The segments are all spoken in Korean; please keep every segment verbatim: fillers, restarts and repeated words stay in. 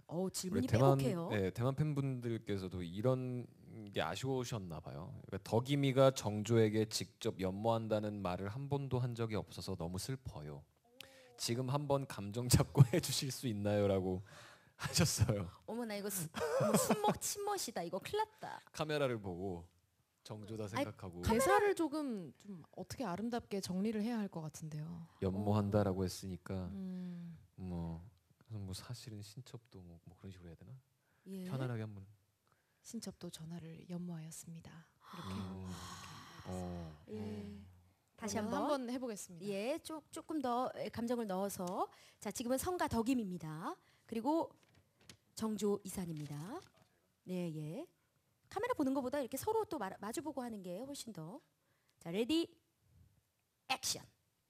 어 질문이 대만, 빼곡해요. 네, 대만 팬분들께서도 이런 게 아쉬우셨나 봐요. 그러니까 덕이미가 정조에게 직접 연모한다는 말을 한 번도 한 적이 없어서 너무 슬퍼요. 지금 한번 감정 잡고 해주실 수 있나요?라고 하셨어요. 어머나 이거 수, 어머, 순먹 침멋이다. 이거 큰일 났다. 카메라를 보고 정조다 생각하고 대사를 조금 좀 어떻게 아름답게 정리를 해야 할 것 같은데요. 연모한다라고 했으니까 음. 뭐, 그래서 뭐 사실은 신첩도 뭐, 뭐 그런 식으로 해야 되나? 예. 편안하게 한번. 신첩도 전하를 연모하였습니다. 이렇게 음, 어, 예. 어. 다시 그러면 한번. 한번 해보겠습니다. 예, 조, 조금 더 감정을 넣어서 자 지금은 성가 덕임입니다. 그리고 정조 이산입니다. 네, 예. 카메라 보는 것보다 이렇게 서로 또 마, 마주보고 하는 게 훨씬 더. 자, 레디, 액션.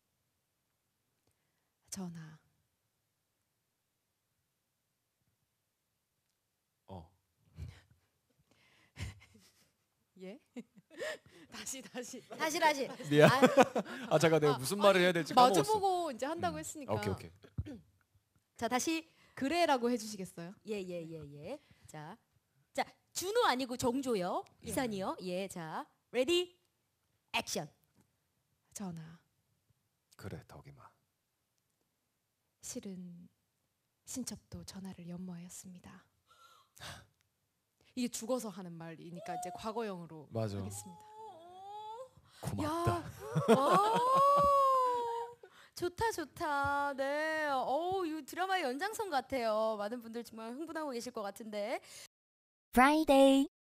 전하, 어. 예? 다시 다시 다시 다시. 미안. 아, 아 잠깐 내가 무슨 말을 해야 될지 까먹었어. 마주보고 이제 한다고 음. 했으니까. 아, 오케이 오케이. 자 다시. 그래라고 해주시겠어요? 예, 예, 예, 예. 자, 자 준우 아니고 정조요. 예. 이산이요. 예, 자, 레디, 액션. 전하, 그래 덕이마. 실은 신첩도 전하를 연모하였습니다. 이게 죽어서 하는 말이니까 이제 과거형으로 맞아. 하겠습니다. 고맙다. 와, 좋다 좋다. 네. 어우, 이 드라마의 연장선 같아요. 많은 분들 정말 흥분하고 계실 것 같은데. Friday.